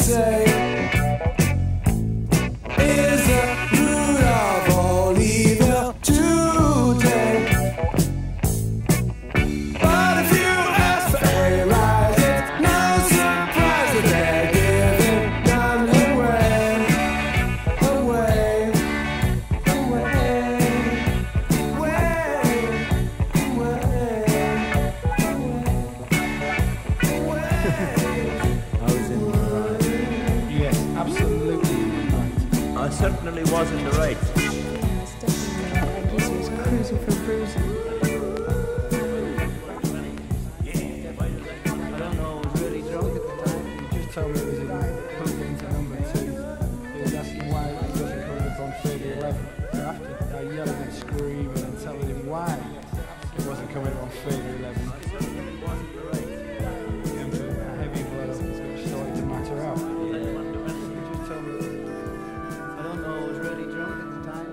say is the root of all evil today. But if you ask for a rise, it's no surprise that they're giving none away, away, Yes, absolutely right. I certainly was in the right. Yes, definitely. I guess he was cruising for bruising. I don't know, I was really drunk at the time. He just told me it was put into number 2. He was asking why it wasn't coming up on 3011. So after yelling and screaming and telling him why it wasn't coming up on 3011. A heavy blood started to matter out. He just told me, I don't know, I was really drunk at the time.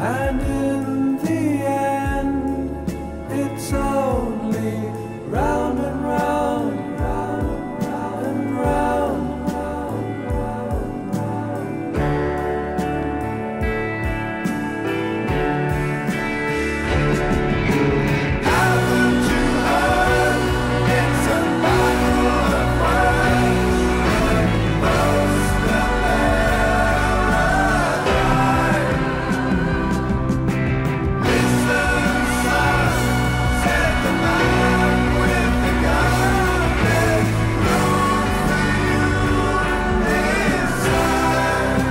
And in the end, it's only round and round, round, round and round, round, round, round. Haven't you heard? It's a battle of words. Most of listen, son, said the man with the gun. There's room for you inside.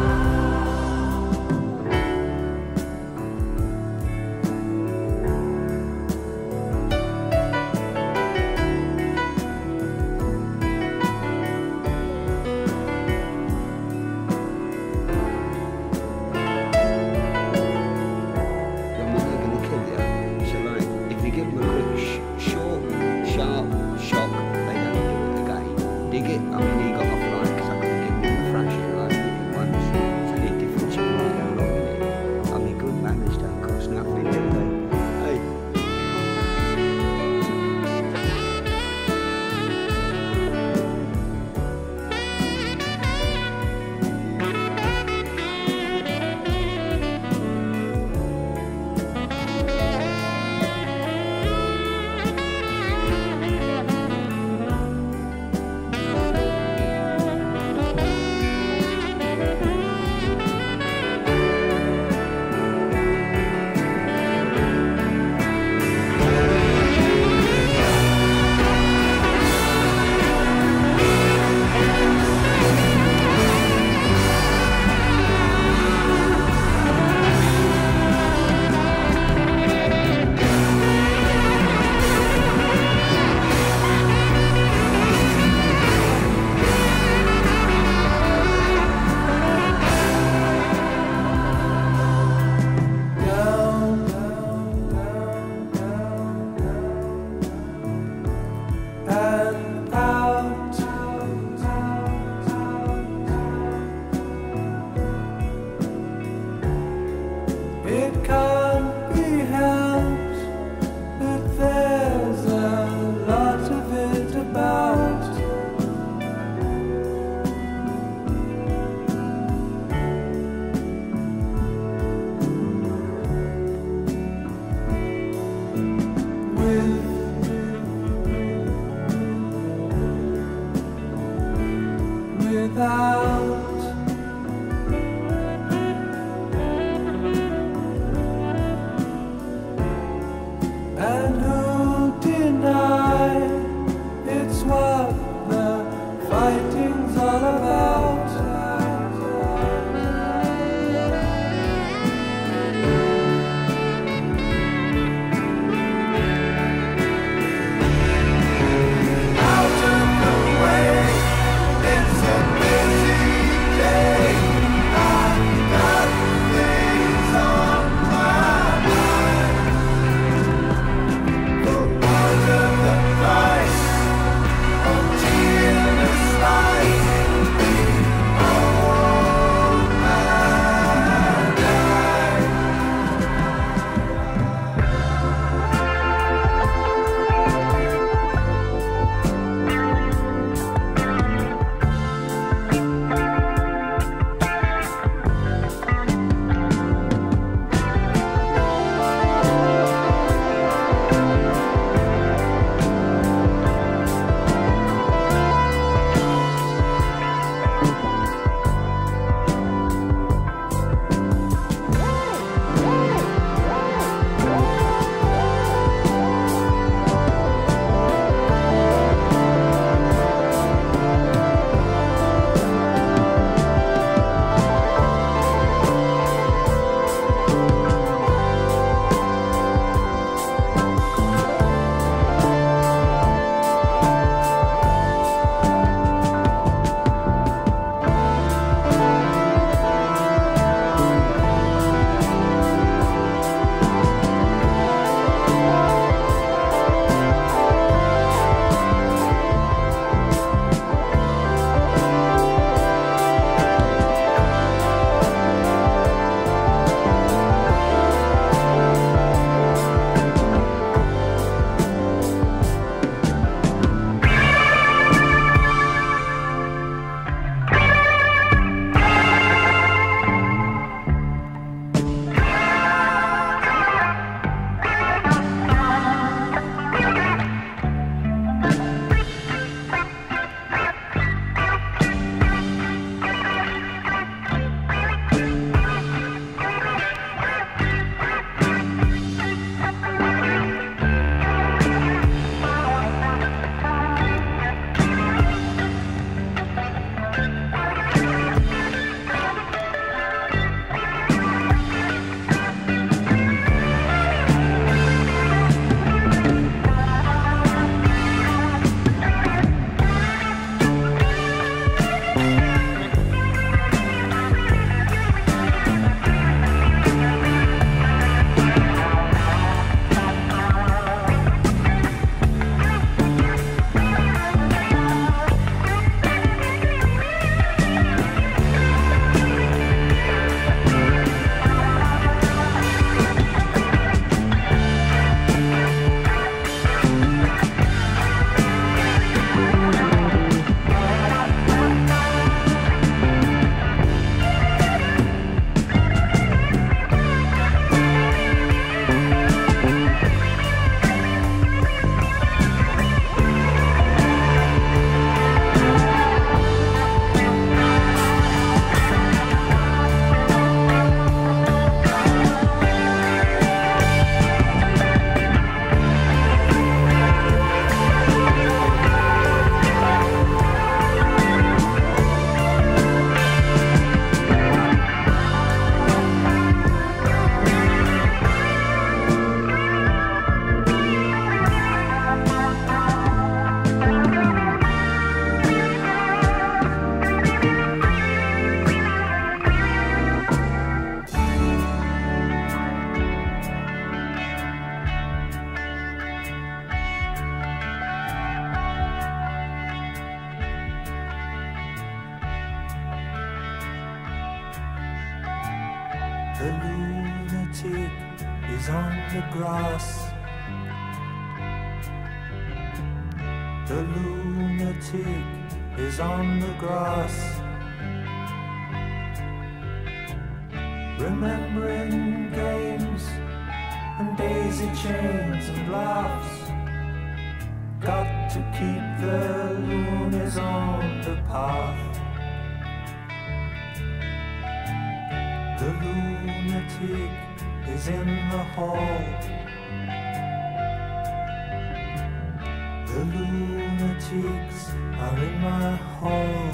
Your mother gonna kill you. So like, if you give them a quick, short, sharp shock, they don't do it again. Dig it. I mean, he got off like, because I couldn't give him a thrashing like he did once. So the difference in like how long he did. I mean, good manners don't cost nothing, do they? Hey. Down, down, down, down, down, and out, out, out, out. It can't be helped that there's a lot of it about. Without The lunatic is on the grass. The lunatic is on the grass. Remembering games and daisy chains and laughs. Got to keep the loonies on the path. The lunatic is in the hall. The lunatics are in my hall.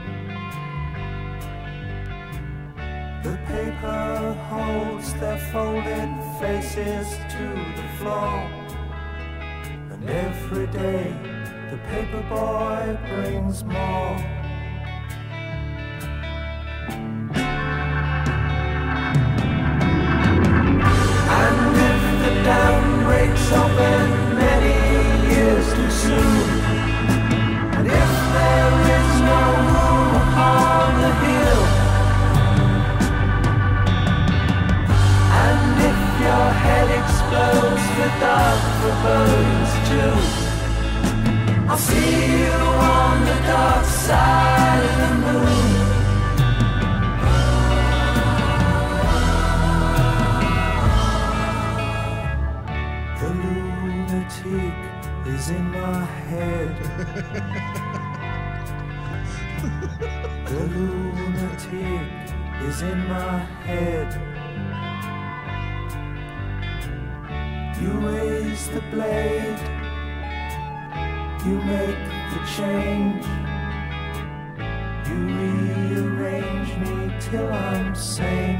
The paper holds their folded faces to the floor. And every day the paper boy brings more. And if the dam breaks open many years too soon, and if there is no room upon the hill, and if your head explodes with dark forebodings too, I'll see you on the dark side of the moon. The lunatic is in my head. The lunatic is in my head. You raise the blade, you make the change, you rearrange me till I'm sane.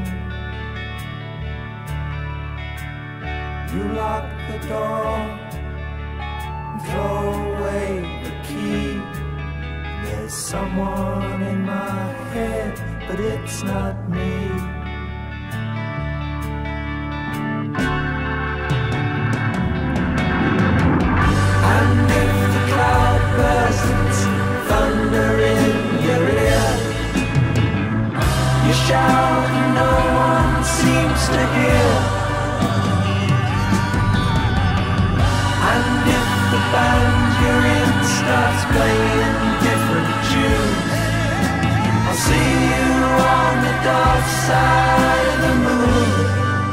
You lock the door and throw away the key. There's someone in my head, but it's not me. And if the cloud bursts, thunder in your ear, you shout and no one seems to hear. And if the band you're in starts playing different tunes, I'll see you on the dark side of the moon.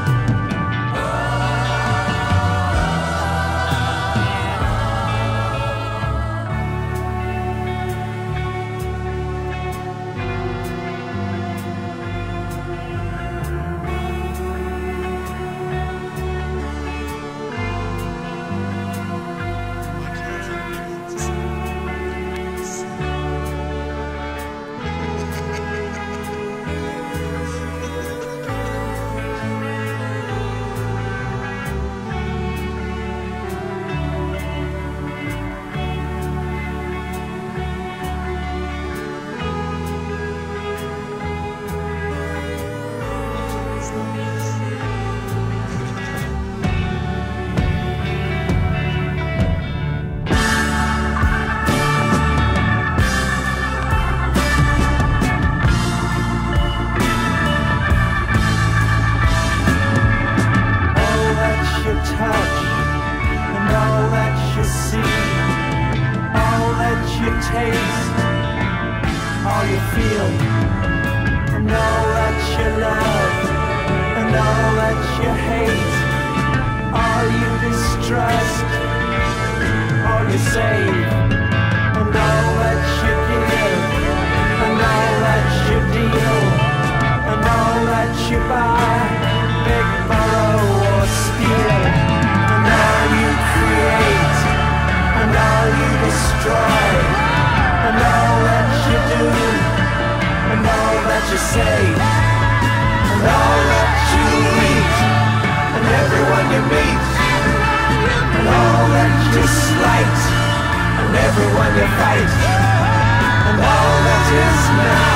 Taste, all you feel, and all that you love, and all that you hate, all you distrust, all you save, and all that you give, and all that you deal, and all that you buy, beg, borrow, or steal, and all you create, and all you destroy. And all that you do, and all that you say, and all that you eat, and everyone you meet, and all that you slight, and everyone you fight, and all that is now.